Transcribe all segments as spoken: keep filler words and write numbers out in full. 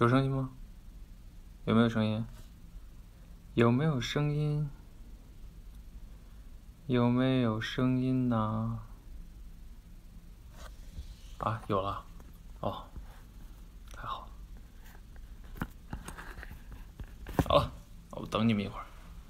有声音吗？有没有声音？有没有声音？有没有声音呢？啊，有了。哦，太好了。好了，我等你们一会儿。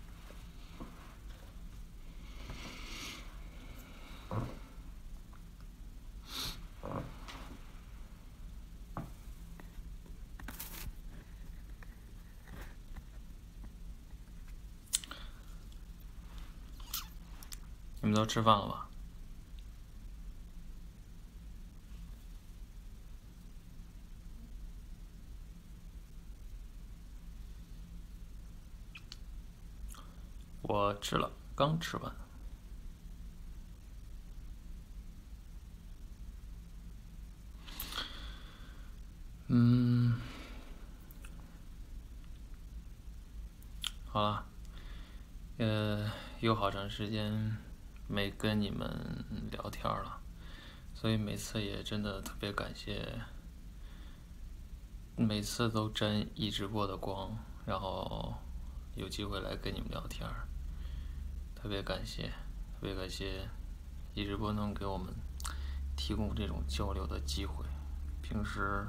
你们都吃饭了吧？我吃了，刚吃完。嗯，好了，呃，有好长时间没跟你们聊天了，所以每次也真的特别感谢，每次都沾一直播的光，然后有机会来跟你们聊天，特别感谢，特别感谢一直播能给我们提供这种交流的机会。平时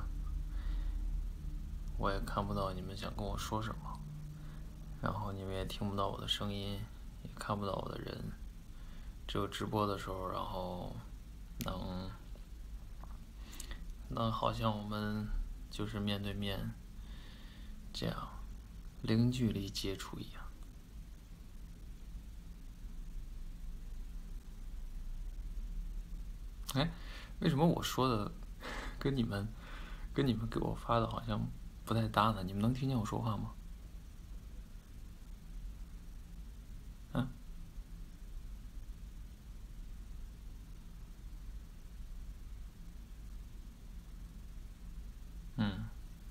我也看不到你们想跟我说什么，然后你们也听不到我的声音，也看不到我的人，只有直播的时候，然后能能好像我们就是面对面这样零距离接触一样。哎，为什么我说的跟你们跟你们给我发的好像不太搭呢？你们能听见我说话吗？嗯？嗯。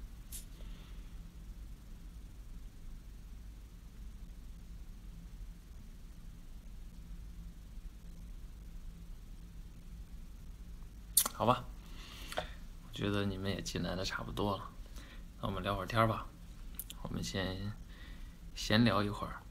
好吧，我觉得你们也进来的差不多了，那我们聊会儿天吧。我们先闲聊一会儿。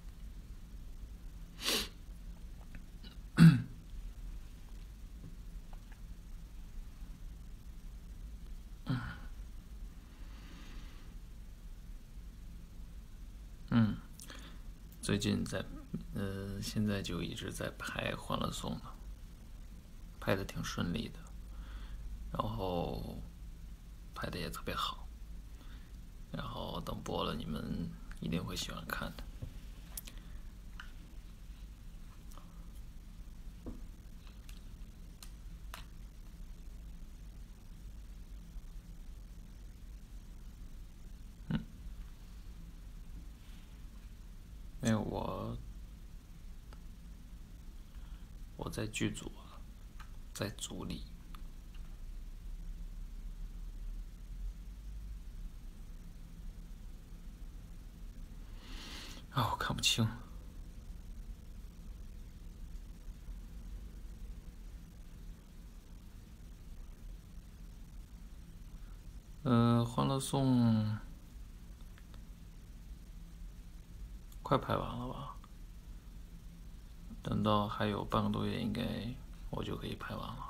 嗯，最近在，呃，现在就一直在拍《欢乐颂》呢，拍的挺顺利的，然后拍的也特别好，然后等播了，你们一定会喜欢看的。嗯，没有我，我在剧组，在组里。啊，我看不清。呃，《欢乐颂》快拍完了吧？等到还有半个多月，应该我就可以拍完了。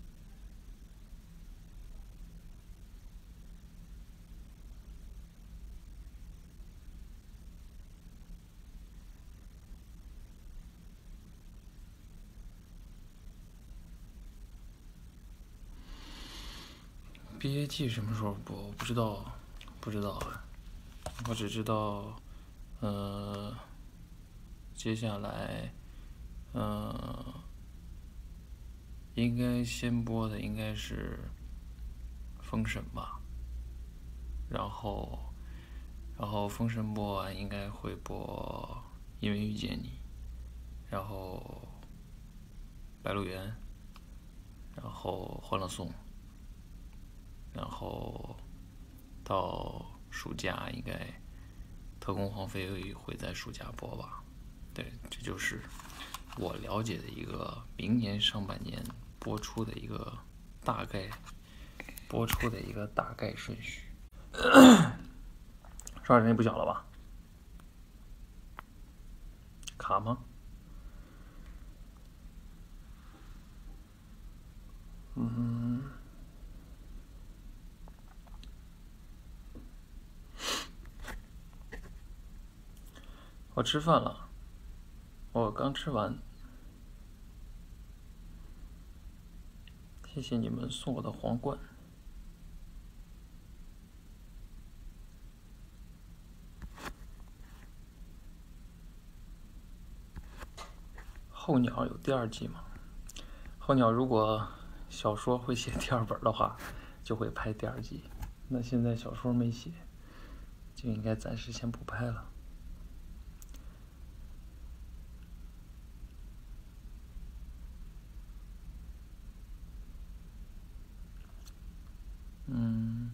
毕业季什么时候播？我不知道，不知道啊。我只知道，呃，接下来，呃，应该先播的应该是《封神》吧。然后，然后《封神》播完应该会播《因为遇见你》，然后《白鹿原》，然后《欢乐颂》。然后到暑假应该《特工皇妃》会在暑假播吧？对，这就是我了解的一个明年上半年播出的一个大概播出的一个大概顺序。 说话声音不小了吧？卡吗？嗯，我吃饭了，我刚吃完。谢谢你们送我的皇冠。候鸟有第二季吗？候鸟如果小说会写第二本的话，就会拍第二季。那现在小说没写，就应该暂时先不拍了。嗯，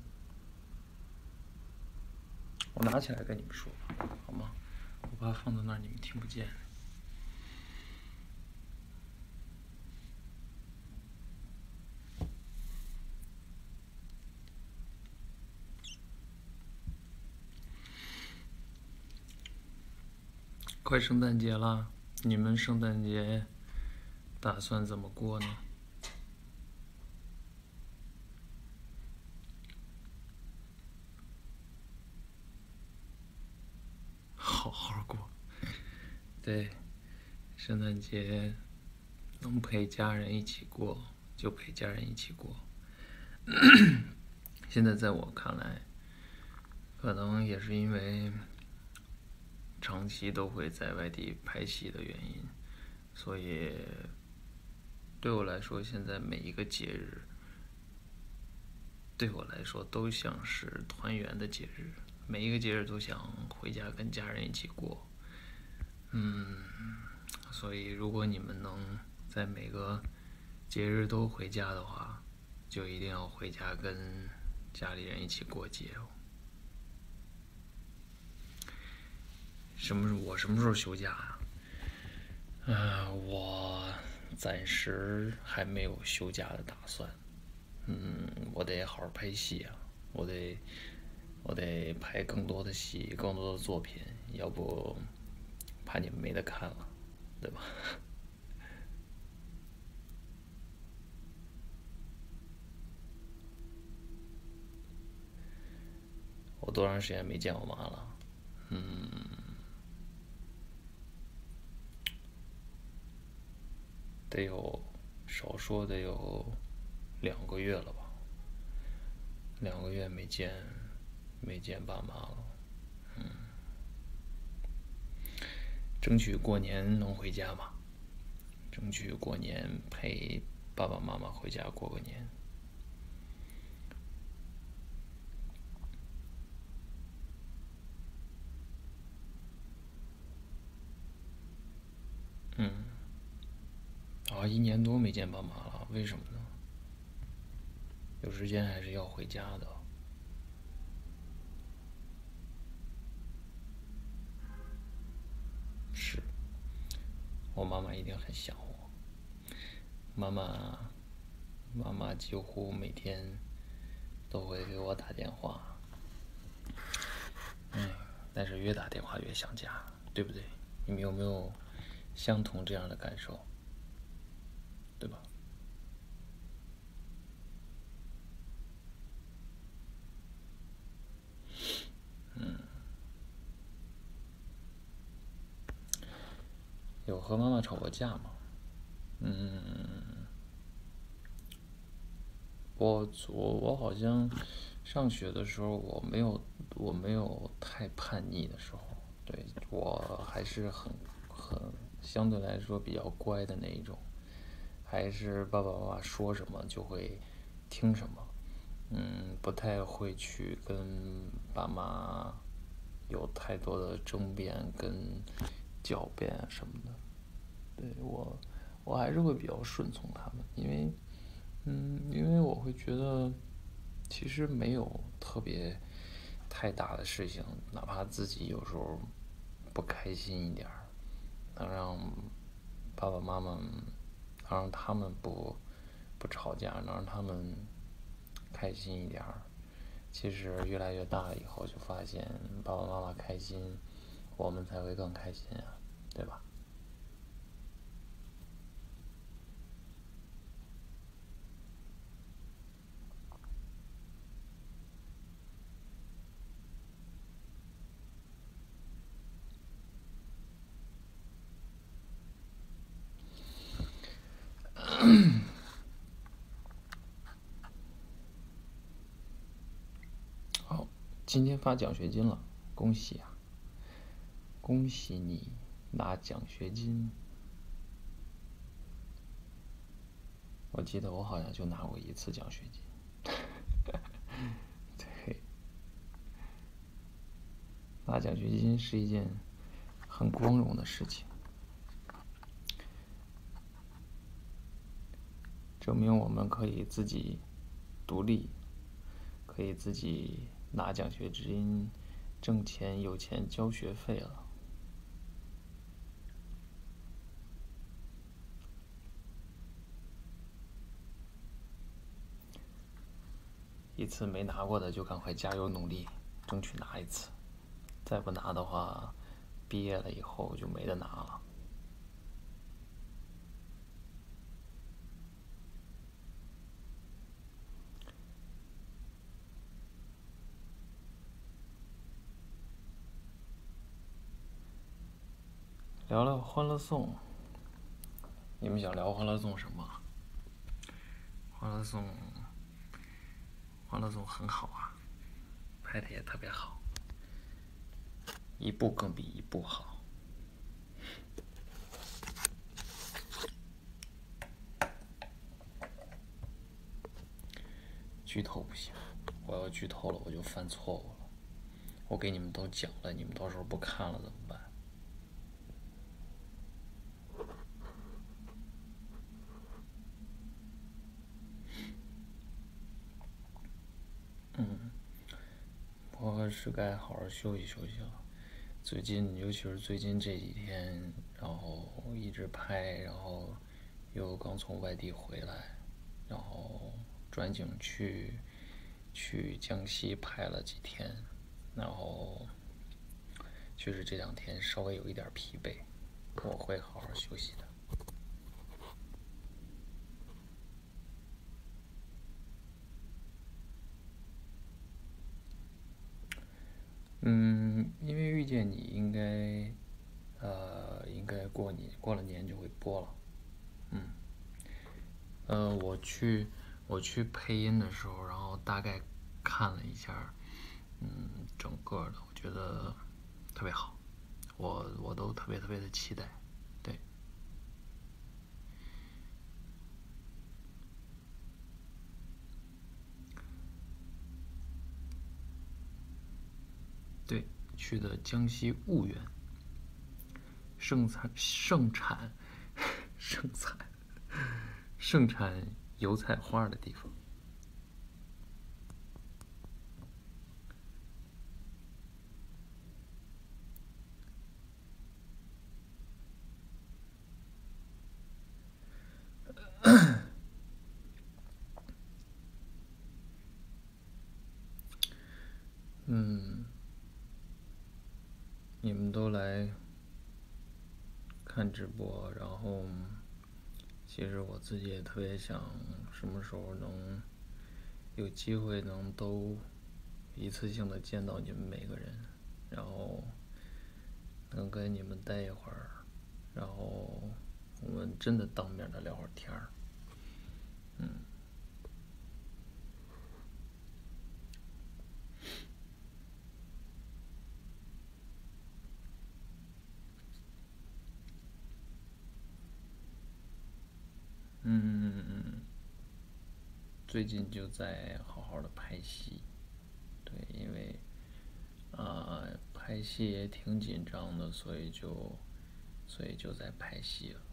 我拿起来跟你们说吧，好吗？我怕放在那儿你们听不见。快圣诞节了，你们圣诞节打算怎么过呢？好好过。对，圣诞节能陪家人一起过就陪家人一起过。现在在我看来，可能也是因为长期都会在外地拍戏的原因，所以对我来说，现在每一个节日对我来说都像是团圆的节日，每一个节日都想回家跟家人一起过。嗯，所以如果你们能在每个节日都回家的话，就一定要回家跟家里人一起过节哦。什么？我什么时候休假啊？呃，我暂时还没有休假的打算。嗯，我得好好拍戏啊，我得我得拍更多的戏，更多的作品，要不怕你们没得看了，对吧？我多长时间没见我妈了？嗯，得有少说得有两个月了吧？两个月没见没见爸妈了。嗯，争取过年能回家吧，争取过年陪爸爸妈妈回家过个年。嗯，啊，一年多没见爸妈了，为什么呢？有时间还是要回家的。是，我妈妈一定很想我。妈妈，妈妈几乎每天都会给我打电话。嗯，但是越打电话越想家，对不对？你们有没有相同这样的感受？对吧？嗯，有和妈妈吵过架吗？嗯，我我我好像上学的时候，我没有我没有太叛逆的时候，对，我还是很很相对来说比较乖的那一种，还是爸爸妈妈说什么就会听什么。嗯，不太会去跟爸妈有太多的争辩跟狡辩啊什么的。对，我，我还是会比较顺从他们，因为，嗯，因为我会觉得，其实没有特别太大的事情，哪怕自己有时候不开心一点儿，能让爸爸妈妈，能让他们不不吵架，能让他们开心一点儿， 其实越来越大了以后，就发现爸爸妈妈开心，我们才会更开心啊，对吧？好，今天发奖学金了，恭喜啊！恭喜你拿奖学金。我记得我好像就拿过一次奖学金。对，拿奖学金是一件很光荣的事情，证明我们可以自己独立，可以自己拿奖学金挣钱，有钱交学费了。一次没拿过的就赶快加油努力，争取拿一次。再不拿的话，毕业了以后就没得拿了。聊聊《欢乐颂》，你们想聊《欢乐颂》什么？《欢乐颂》，《欢乐颂》很好啊，拍的也特别好，一部更比一部好。剧透不行，我要剧透了我就犯错误了。我给你们都讲了，你们到时候不看了怎么办？嗯，我是该好好休息休息了。最近，尤其是最近这几天，然后一直拍，然后又刚从外地回来，然后转景去去江西拍了几天，然后确实这两天稍微有一点疲惫，我会好好休息的。嗯，因为遇见你应该，呃，应该过年过了年就会播了。嗯，呃，我去我去配音的时候，然后大概看了一下，嗯，整个的我觉得特别好，我我都特别特别的期待，对。对，去的江西婺源，盛产盛产盛产盛产油菜花的地方。嗯，你们都来看直播，然后其实我自己也特别想什么时候能有机会能都一次性的见到你们每个人，然后能跟你们待一会儿，然后我们真的当面的聊会儿天儿。嗯。嗯，最近就在好好的拍戏，对，因为啊、呃、拍戏也挺紧张的，所以就所以就在拍戏了。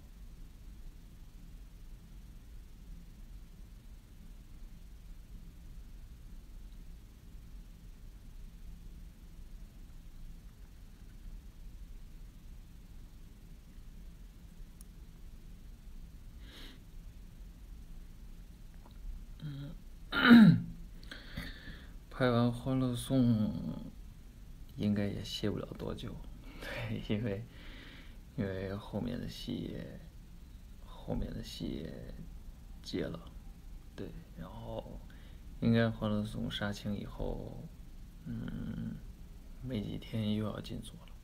拍完《欢乐颂》应该也歇不了多久，对，因为因为后面的戏也后面的戏也接了，对，然后应该《欢乐颂》杀青以后，嗯，没几天又要进组了。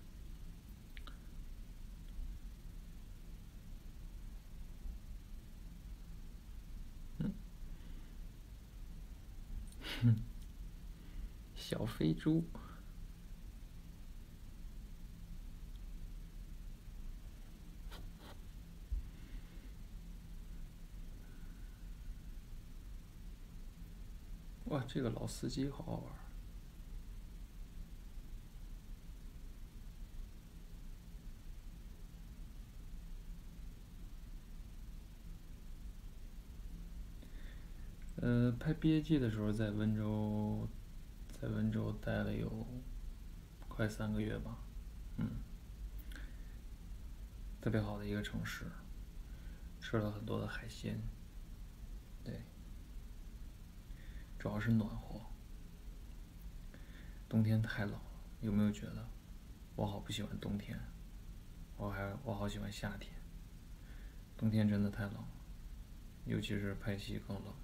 嗯，小飞猪。哇，这个老司机好好玩。呃，拍毕业季的时候在温州，在温州待了有快三个月吧，嗯，特别好的一个城市，吃了很多的海鲜，对，主要是暖和。冬天太冷了，有没有觉得？我好不喜欢冬天，我还我好喜欢夏天。冬天真的太冷了，尤其是拍戏更冷。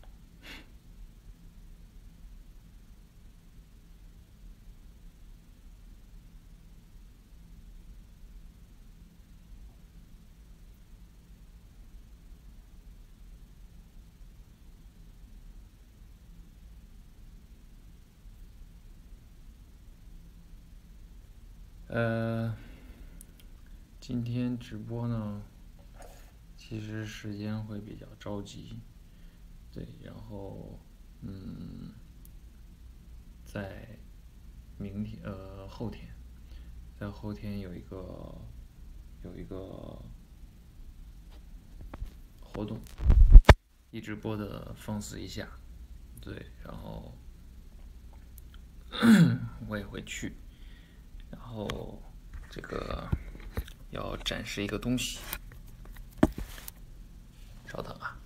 呃，今天直播呢，其实时间会比较着急，对，然后嗯，在明天呃后天，在后天有一个有一个活动，一直播的放肆一下，对，然后我也会去，然后这个要展示一个东西，稍等啊。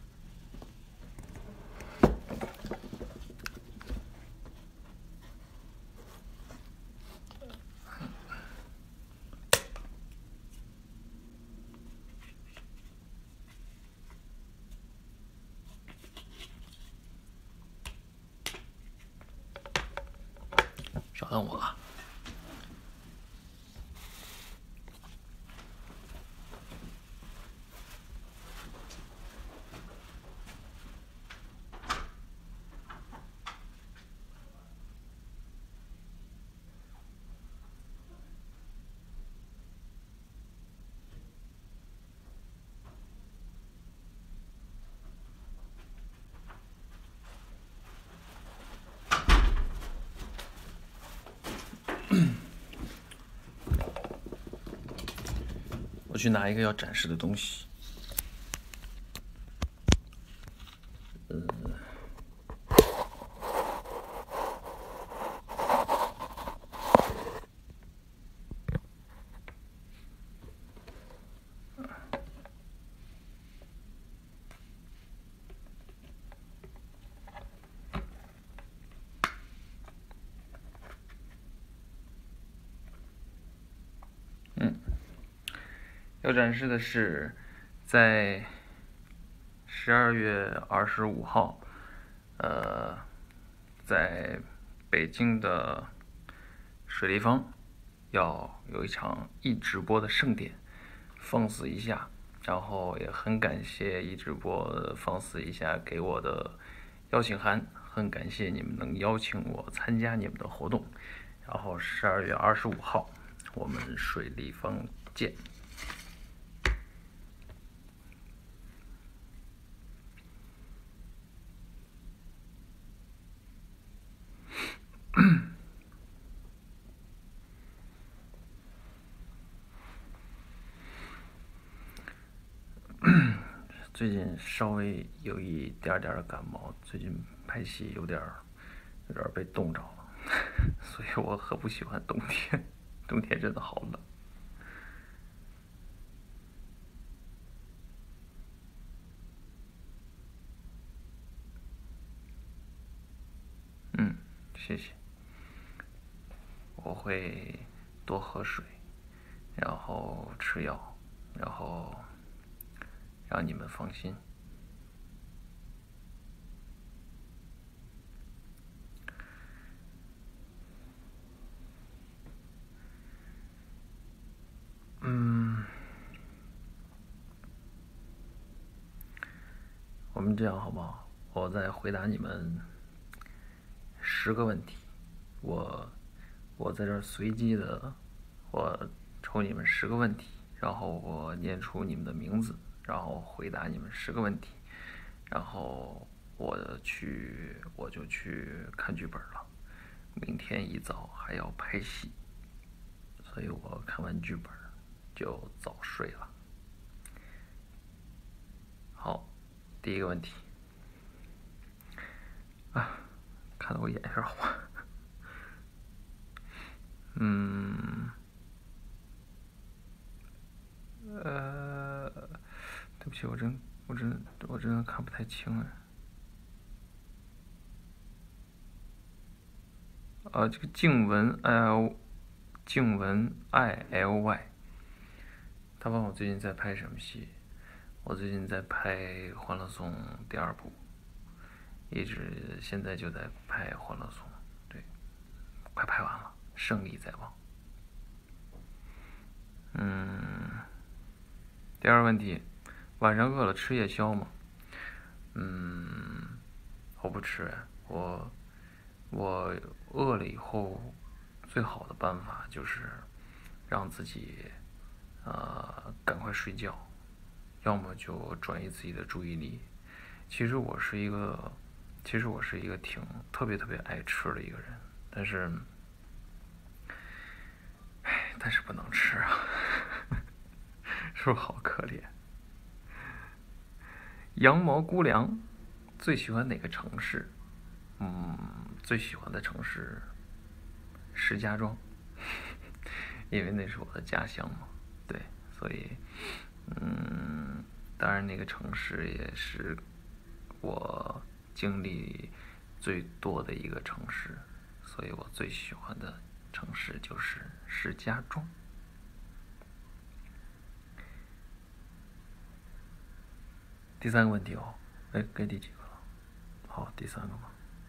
稍等我啊。我去拿一个要展示的东西。呃，嗯，要展示的是在十二月二十五号，呃，在北京的水立方要有一场一直播的盛典，放肆一下。然后也很感谢一直播放肆一下给我的邀请函，很感谢你们能邀请我参加你们的活动。然后十二月二十五号，我们水立方见。最近稍微有一点点的感冒，最近拍戏有点有点被冻着了，所以我很不喜欢冬天，冬天真的好冷。嗯， 谢谢。我会多喝水，然后吃药，然后让你们放心。嗯，我们这样好不好？我再回答你们十个问题，我我在这儿随机的，我抽你们十个问题，然后我念出你们的名字，然后回答你们十个问题，然后我去我就去看剧本了。明天一早还要拍戏，所以我看完剧本就早睡了。好，第一个问题啊，看得我眼有点花。嗯，呃，对不起，我真我真我真的看不太清哎。啊，这个静文 L， 静文 I L Y， 他问我最近在拍什么戏，我最近在拍《欢乐颂》第二部，一直现在就在拍《欢乐颂》，对，快拍完了，胜利在望。嗯，第二个问题，晚上饿了吃夜宵吗？嗯，我不吃，我我饿了以后，最好的办法就是让自己呃赶快睡觉，要么就转移自己的注意力。其实我是一个，其实我是一个挺特别特别爱吃的一个人，但是，唉，但是不能吃啊，是不是好可怜？羊毛姑娘最喜欢哪个城市？嗯，最喜欢的城市石家庄，因为那是我的家乡嘛。对，所以，嗯，当然那个城市也是我经历最多的一个城市，所以我最喜欢的城市就是石家庄。第三个问题哦，哎，该第几个了？好，第三个吧。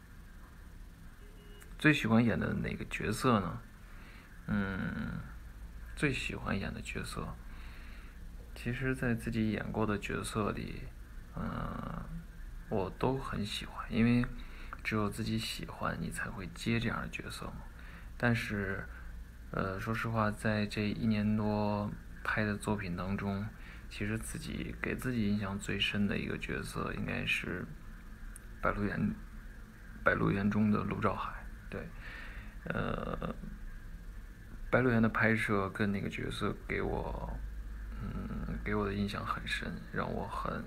最喜欢演的哪个角色呢？嗯，最喜欢演的角色，其实，在自己演过的角色里，嗯，我都很喜欢，因为只有自己喜欢，你才会接这样的角色嘛。但是，呃，说实话，在这一年多拍的作品当中，其实自己给自己印象最深的一个角色，应该是《白鹿原》《白鹿原》中的陆兆海。对，呃，《白鹿原》的拍摄跟那个角色给我，嗯，给我的印象很深，让我很，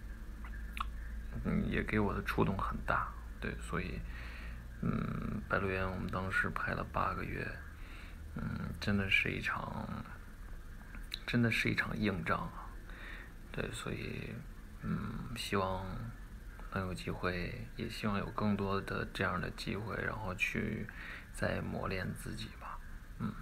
嗯，也给我的触动很大。对，所以，嗯，《白鹿原》我们当时拍了八个月，嗯，真的是一场，真的是一场硬仗啊。对，所以，嗯，希望能有机会，也希望有更多的这样的机会，然后去再磨练自己吧。嗯。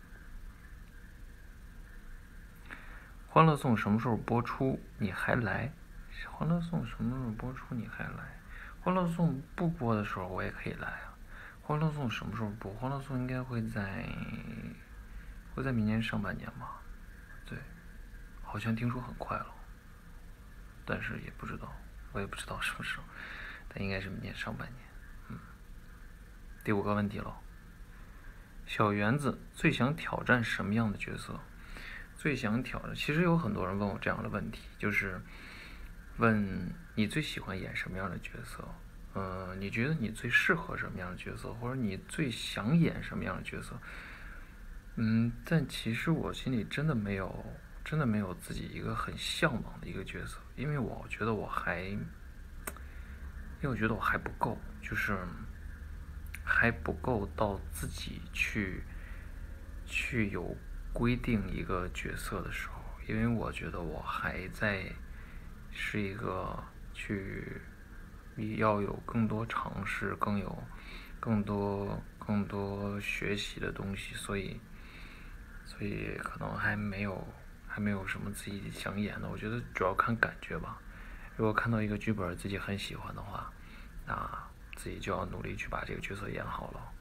欢乐颂什么时候播出？你还来？欢乐颂什么时候播出？你还来？欢乐颂不播的时候我也可以来啊。欢乐颂什么时候播？欢乐颂应该会在会在明年上半年吧？对，好像听说很快了，但是也不知道，我也不知道什么时候，但应该是明年上半年。嗯，第五个问题了，小园子最想挑战什么样的角色？最想挑战，其实有很多人问我这样的问题，就是问你最喜欢演什么样的角色？呃，你觉得你最适合什么样的角色，或者你最想演什么样的角色？嗯，但其实我心里真的没有，真的没有自己一个很向往的一个角色，因为我觉得我还，因为我觉得我还不够，就是还不够到自己去去有规定一个角色的时候，因为我觉得我还在是一个去要有更多尝试，更有更多更多学习的东西，所以所以可能还没有还没有什么自己想演的。我觉得主要看感觉吧。如果看到一个剧本自己很喜欢的话，那自己就要努力去把这个角色演好了。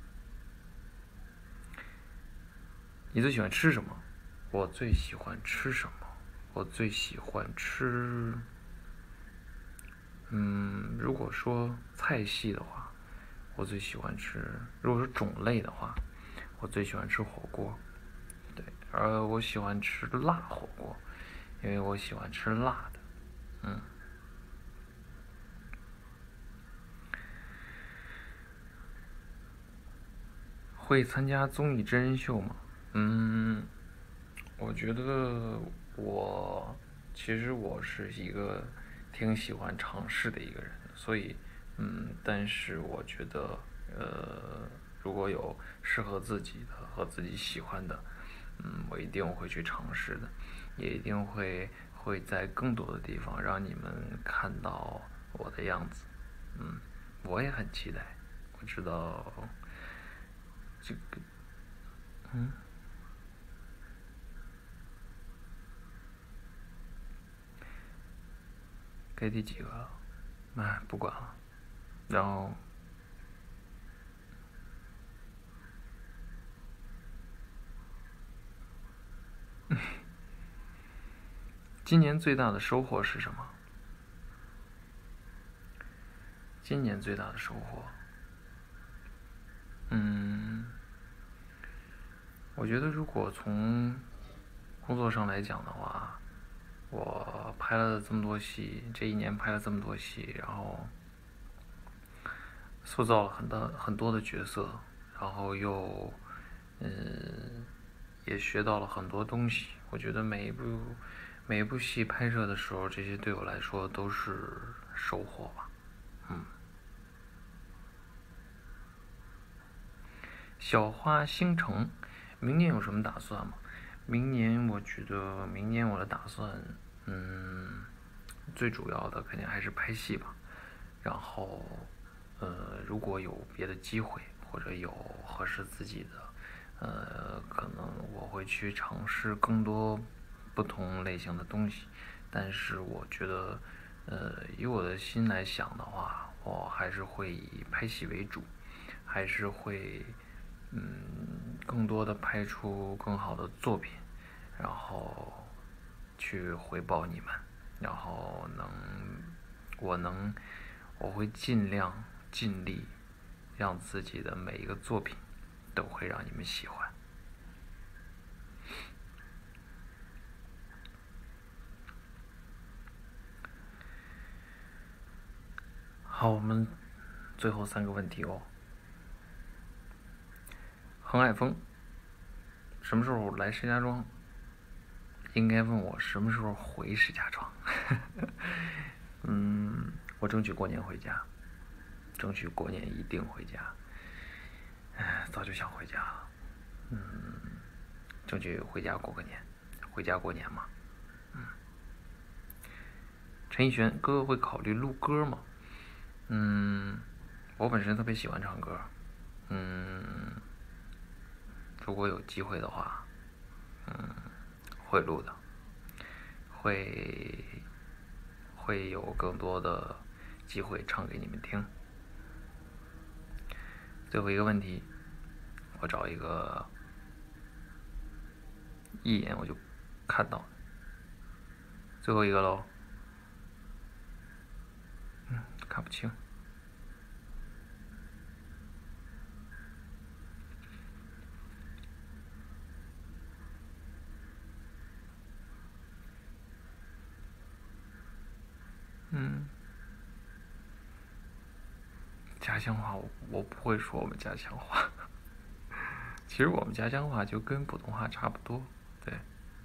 你最喜欢吃什么？我最喜欢吃什么？我最喜欢吃，嗯，如果说菜系的话，我最喜欢吃；如果是种类的话，我最喜欢吃火锅。对，而我喜欢吃辣火锅，因为我喜欢吃辣的。嗯。会参加综艺真人秀吗？嗯，我觉得我其实我是一个挺喜欢尝试的一个人，所以嗯，但是我觉得呃，如果有适合自己的和自己喜欢的，嗯，我一定会去尝试的，也一定会会在更多的地方让你们看到我的样子。嗯，我也很期待，我知道这个，嗯。该第几个了？哎，不管了。然后，今年最大的收获是什么？今年最大的收获，嗯，我觉得如果从工作上来讲的话，我拍了这么多戏，这一年拍了这么多戏，然后塑造了很多很多的角色，然后又，嗯，也学到了很多东西。我觉得每一部每一部戏拍摄的时候，这些对我来说都是收获吧。嗯。小花星城，明年有什么打算吗？明年我觉得，明年我的打算，嗯，最主要的肯定还是拍戏吧。然后，呃，如果有别的机会或者有合适自己的，呃，可能我会去尝试更多不同类型的东西。但是我觉得，呃，以我的心来想的话，我还是会以拍戏为主，还是会。嗯，更多的拍出更好的作品，然后去回报你们，然后能，我能，我会尽量尽力，让自己的每一个作品都会让你们喜欢。好，我们最后三个问题哦。恒海峰，什么时候来石家庄？应该问我什么时候回石家庄。嗯，我争取过年回家，争取过年一定回家。哎，早就想回家了。嗯，争取回家过个年，回家过年嘛。嗯。陈奕迅，哥哥会考虑录歌吗？嗯，我本身特别喜欢唱歌。嗯，如果有机会的话，嗯，会录的，会会有更多的机会唱给你们听。最后一个问题，我找一个一眼我就看到，最后一个喽。嗯，看不清。嗯，家乡话我我不会说我们家乡话。其实我们家乡话就跟普通话差不多，对。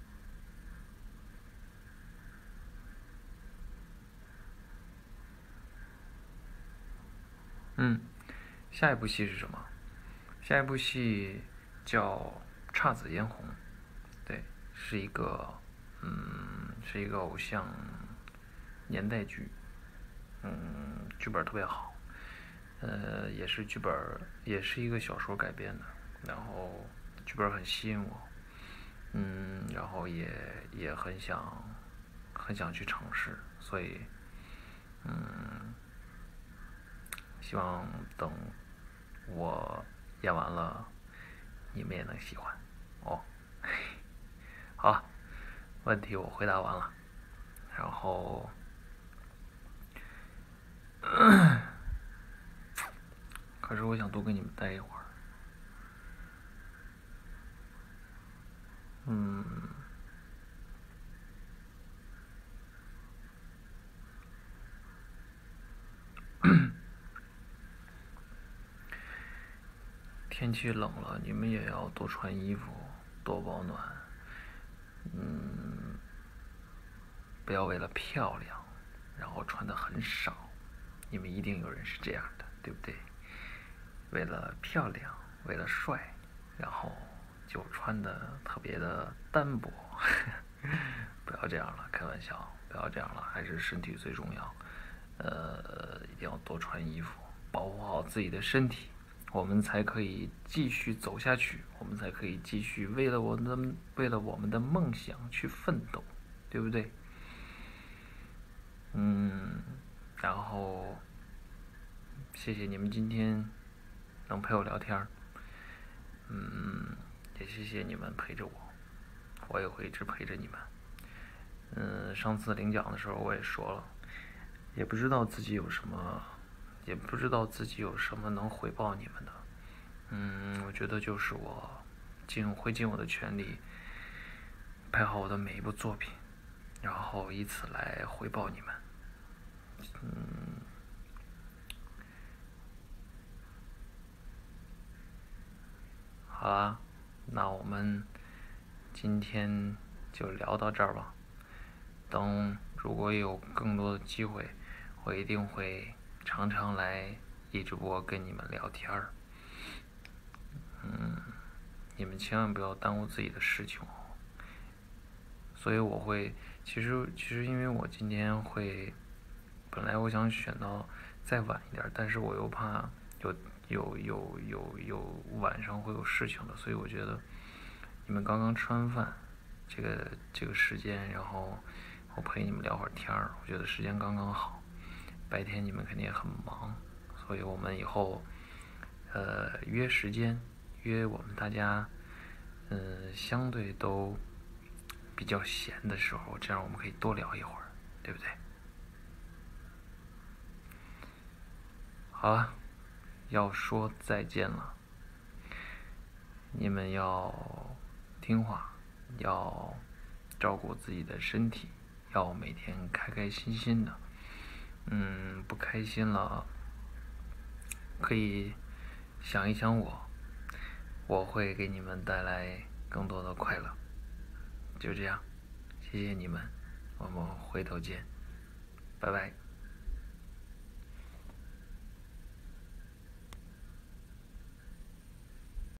嗯，下一部戏是什么？下一部戏叫《姹紫嫣红》，对，是一个，嗯，是一个偶像年代剧，嗯，剧本特别好， 呃，也是剧本，也是一个小说改编的，然后剧本很吸引我，嗯，然后也也很想很想去尝试，所以，嗯，希望等我演完了，你们也能喜欢哦。好，问题我回答完了，然后，可是我想多跟你们待一会儿。嗯，天气冷了，你们也要多穿衣服，多保暖。嗯，不要为了漂亮，然后穿的很少。你们一定有人是这样的，对不对？为了漂亮，为了帅，然后就穿的特别的单薄。不要这样了，开玩笑，不要这样了，还是身体最重要。呃，一定要多穿衣服，保护好自己的身体，我们才可以继续走下去，我们才可以继续为了我们的为了我们的梦想去奋斗，对不对？嗯，然后谢谢你们今天能陪我聊天，嗯，也谢谢你们陪着我，我也会一直陪着你们。嗯，上次领奖的时候我也说了，也不知道自己有什么，也不知道自己有什么能回报你们的。嗯，我觉得就是我尽会尽我的全力拍好我的每一部作品，然后以此来回报你们。嗯，好啦，那我们今天就聊到这儿吧。等如果有更多的机会，我一定会常常来一直播跟你们聊天儿。嗯，你们千万不要耽误自己的事情哦。所以我会，其实其实因为我今天会，本来我想选到再晚一点，但是我又怕有有有有有晚上会有事情的，所以我觉得你们刚刚吃完饭，这个这个时间，然后我陪你们聊会儿天儿，我觉得时间刚刚好。白天你们肯定也很忙，所以我们以后呃约时间，约我们大家嗯、呃、相对都比较闲的时候，这样我们可以多聊一会儿，对不对？好了，要说再见了，你们要听话，要照顾自己的身体，要每天开开心心的。嗯，不开心了，可以想一想我，我会给你们带来更多的快乐。就这样，谢谢你们，我们回头见，拜拜。